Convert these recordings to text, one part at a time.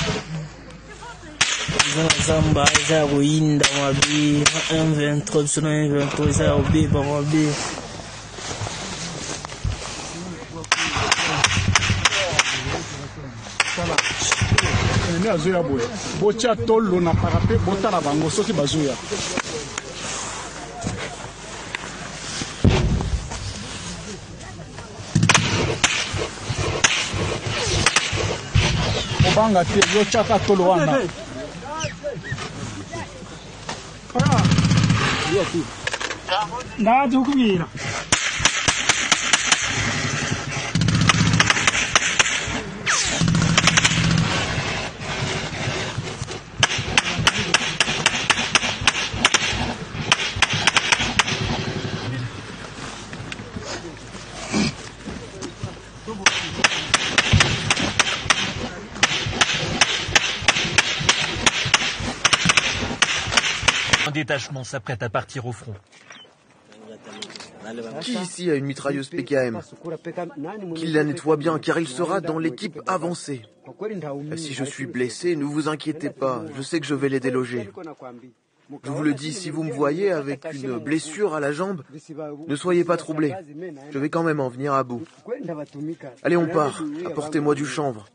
Zamba za kuinda mabi M23 sino M23 za ubiba mabi ne azuya boye bocha tolo na parape botala bango soki bazuya obanga te yo chaka tolo wana na dukubira Un détachement s'apprête à partir au front. Qui ici a une mitrailleuse PKM? Qu'il la nettoie bien car il sera dans l'équipe avancée. Si je suis blessé, ne vous inquiétez pas, je sais que je vais les déloger. Je vous le dis, si vous me voyez avec une blessure à la jambe, ne soyez pas troublés. Je vais quand même en venir à bout. Allez, on part. Apportez-moi du chanvre.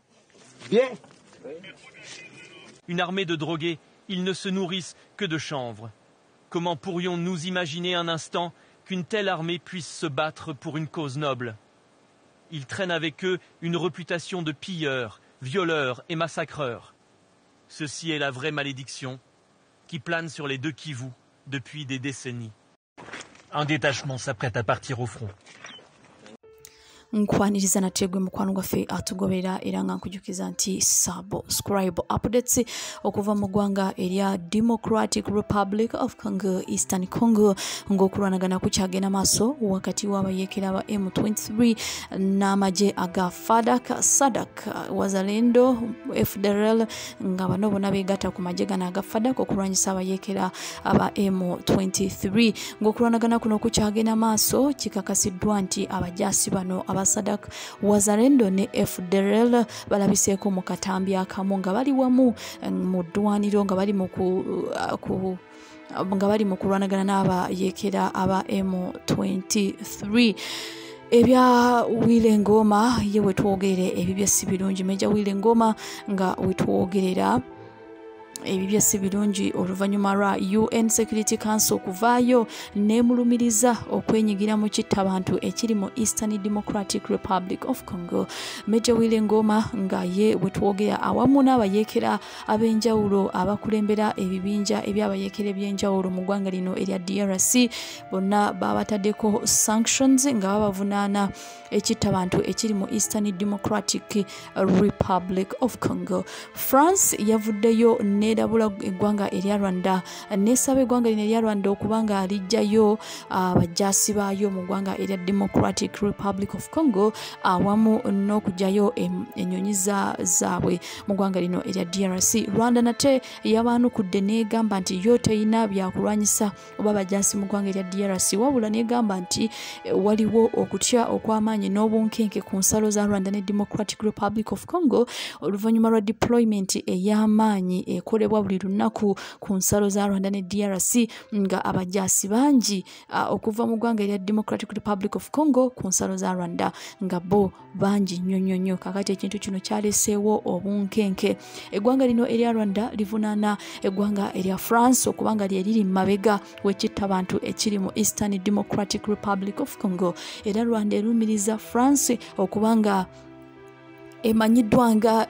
Une armée de drogués, ils ne se nourrissent que de chanvre. Comment pourrions-nous imaginer un instant qu'une telle armée puisse se battre pour une cause noble? Ils traînent avec eux une réputation de pilleurs, violeurs et massacreurs. Ceci est la vraie malédiction qui plane sur les deux Kivu depuis des décennies. Un détachement s'apprête à partir au front. nkwaniriza nategwe mukwano gwaffe atugoberera era nga nkujukiza nti subscribe updates okuva mu ggwanga erya Democratic Republic of Congo, Eastern Congo, ng'okulwanagana kukyagenda maaso wakati w'abayeekera ba M23 n'amagye aga SADC, Wazalendo, FDLR, nga bano bonna beegatta ku magye gano aga FADC okulwanyisa abayeekera aba M23. Ng'okulwanagana kuno kukyagenda maaso, kikakasiddwa nti abajaasi bano aba SADC, Wazalendo ne FDLR balabiseeko mu katambi akamu nga bali wamu mu ddwaniro nga bali mu kulwanagana n'abayeekera aba M23. Ebya Wile Ngoma ye wetwogerere ebibya si birungi. Meja Wile Ngoma nga wetwogerera ebibya si birungi oluvannyuma lwa UN Security Council okuvaayo n'emulumiriza okwenyigira mu kittabantu ekiri mu Eastern Democratic Republic of Congo. Meja Wile Ngoma nga ye bwetwogera awamu n'abayeekera ab'enjawulo abakulembera ebibinja eby'abayeekera eby'enjawulo mu ggwanga lino erya DRC bonna babataddeko sanctions nga babavunaana ekittabantu ekiri mu Eastern Democratic Republic of Congo. France yavuddeyo nedabula eggwanga erya Rwanda nesaba eggwanga lino erya Rwanda okubanga alijjayo abajaasi baayo mu ggwanga erya Democratic Republic of Congo awamu n'okugjayo ennyonyi zaabwe mu ggwanga lino erya DRC. Rwanda nate yabaanukudde n'egamba nti yo teyina byakulwanyisa oba abajaasi mu ggwanga erya DRC, wabula n'egamba nti waliwo okutya okw'amaanyi n'obunkenke ku nsalo za Rwanda ne Democratic Republic of Congo oluvannyuma lwa deployment ey'amaanyi ekolebwa buli lunaku ku nsalo za Rwanda ne DRC nga abajaasi bangi okuva mu ggwanga erya Democratic Republic of Congo ku nsalo za Rwanda nga bo bangi nnyo. Kakati ekintu kino kyaleseewo obunkenke. Eggwanga lino erya Rwanda livunaana eggwanga erya France okubanga lye liri mabega w'ekittabantu ekiri mu Eastern Democratic Republic of Congo, era Rwanda erumiriza France okubanga emanyiddwanga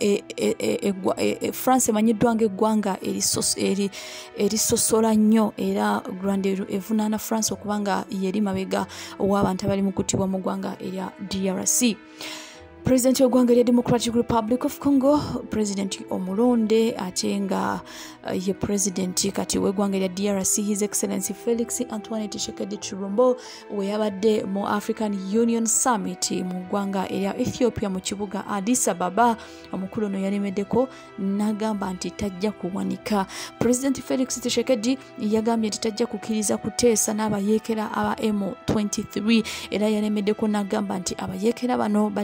France emanyiddwanga eggwanga erisosola nnyo, era Rwanda evunaana France okubanga yeri mabega w'abantu abali mu kuttibwa mu ggwanga erya DRC. President w'eggwanga erya Democratic Republic of Congo, President omulonde ate nga ye President kati w'eggwanga erya DRC, His Excellency Felix Antoine Tshisekedi Tshilombo we yabadde mu African Union Summit mu ggwanga erya Ethiopia mu kibuga Addis Ababa. Omukulu ono yalemeddeko n'agamba nti tajja kuwanika. President Felix Tshisekedi yagambye nti tajja kukkiriza kuteesa n'abayeekera aba M23, era yalemeddeko n'agamba nti abayeekera bano bateekeddwa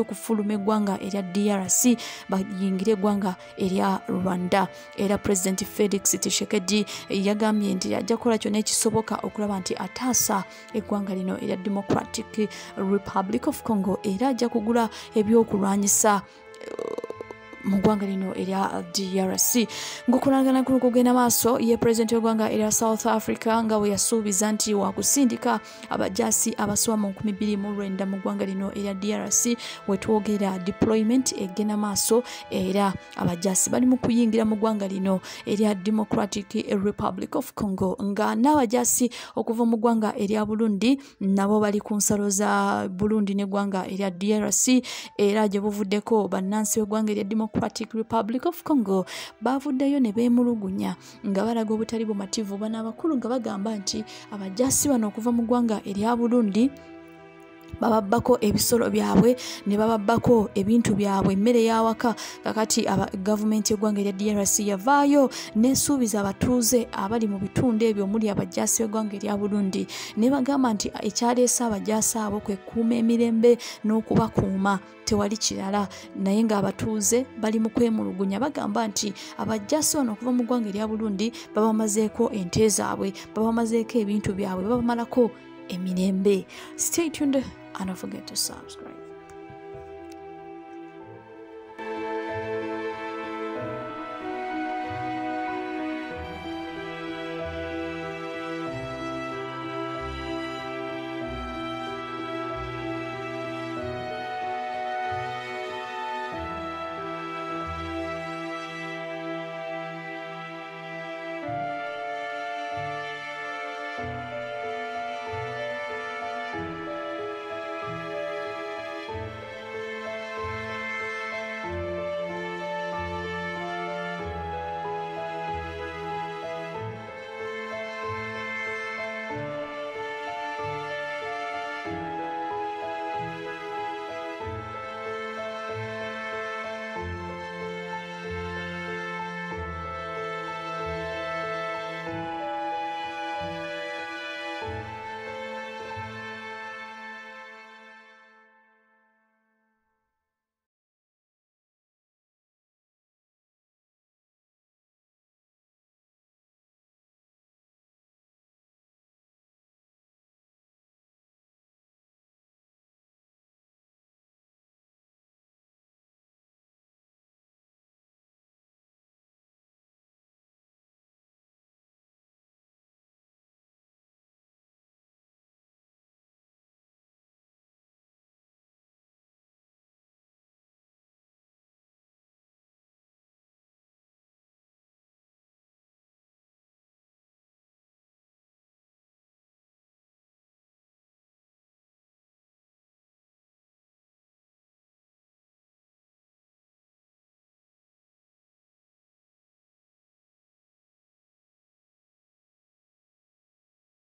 okufuluma eggwanga erya DRC bayingire eggwanga erya Rwanda. Era President Felix Tshisekedi yagambye nti ajja kukola kyonna ekisoboka okulaba nti ataasa eggwanga lino erya Democratic Republic of Congo, era ajja kugula ebyokulwanyisa mu ggwanga lino erya DRC. Ng'okulangana kuno kugenda maaso ye President w'eggwanga erya South Africa nga bwe yasuubiza nti wakusindika abajaasi abasoba mu 2009 mu ggwanga lino erya DRC wetwogera deployment egenda maaso, era abajaasi bali mu kuyingira mu ggwanga lino erya Democratic Republic of Congo, nga n'abajaasi okuva mu ggwanga erya Burundi nabo bali ku nsalo za Burundi n'eggwanga erya DRC, era gye buvuddeko bannansi w'eggwanga erya Democratic Republic of Congo bavuddeyo ne beemulugunya nga balaga obutali bumativu bano abakulu nga bagamba nti abajaasi bano okuva mu ggwanga erya Burundi bababbako ebisolo byabwe ne bababbako ebintu byabwe, emmere y'awaka. Kakati gavumenti y'eggwanga erya DRC yavaayo n'esuubiza abatuuze abali mu bitundu ebyo omuli abajaasi b'eggwanga erya Burundi, ne bagamba nti ekyaleese abajaasi abo kwe kuuma emirembe n'okubakuuma, tewali kirala. Naye ng'abatuuze bali mu kwemulugunya bagamba nti abajaasi bano okuva mu ggwanga erya Burundi babamazeeko ente zaabwe, babamazeeko ebintu byabwe, babamalako emirembe. Stay tuned and don't forget to subscribe.